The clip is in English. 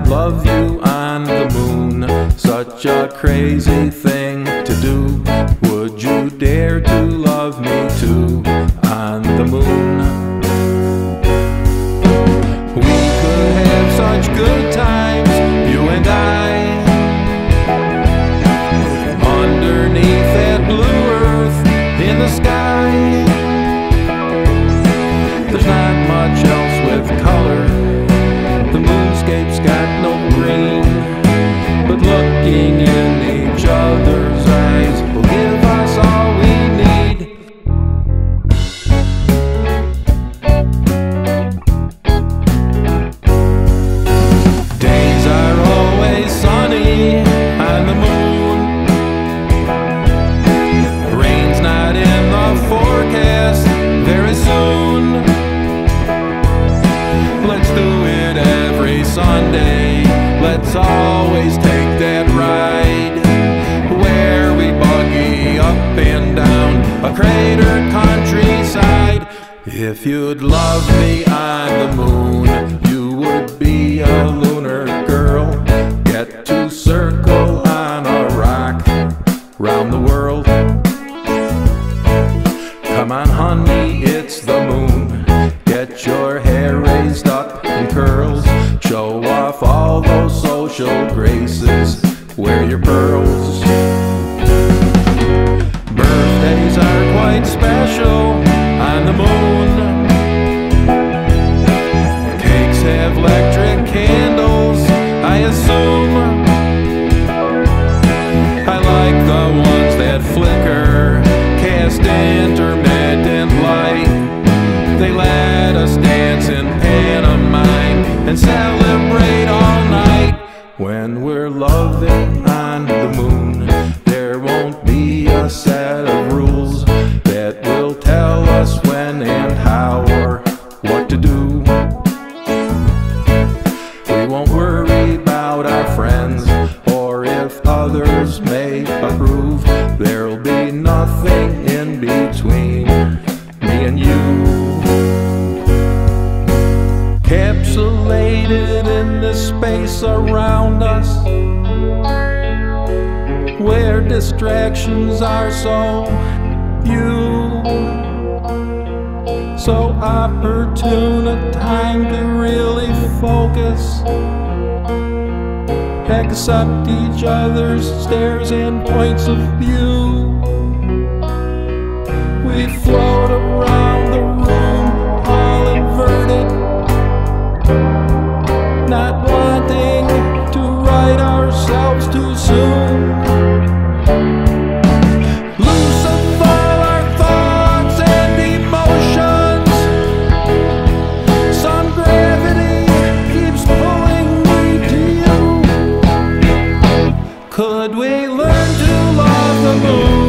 love you on the moon. Such a crazy thing to do. Would you dare to love me too on the moon? We could have such good times, you and I, underneath that blue earth in the sky. There's not much else with color. The moonscape's got no green, but looking in each other's eyes will give us all we need. Days are always sunny on the moon. Rain's not in the forecast very soon. Let's do it every Sunday. Let's always take that ride where we buggy up and down a cratered countryside. If you'd love me on the moon, you would be a lunar girl. Get to circle on a rock round the world. Come on honey, it's the moon. Get your hair raised up in curls. Show off all those social graces. Wear your pearls. Birthdays are quite special on the moon. Cakes have electric candles, I assume. I like the ones that flicker, cast intermittent light. They let us dance in pantomime and celebrate all night. When we're loving on the moon, there won't be a set of rules that will tell us when and how or what to do. We won't worry about our friends or if others may approve. There'll be nothing in between me and you. Encapsulated in this space around us, where distractions are so few, so opportune a time to really focus, accept each other's stares and points of view. We float around the room, all inverted, not wanting to right ourselves too soon. Loose of all our thoughts and emotions, some gravity keeps pulling me to you. Could we learn to love the moon?